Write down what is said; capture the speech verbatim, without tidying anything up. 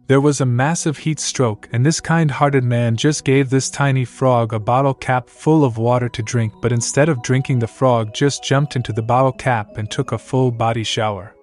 There was a massive heat stroke, and this kind-hearted man just gave this tiny frog a bottle cap full of water to drink, but instead of drinking, the frog just jumped into the bottle cap and took a full body shower.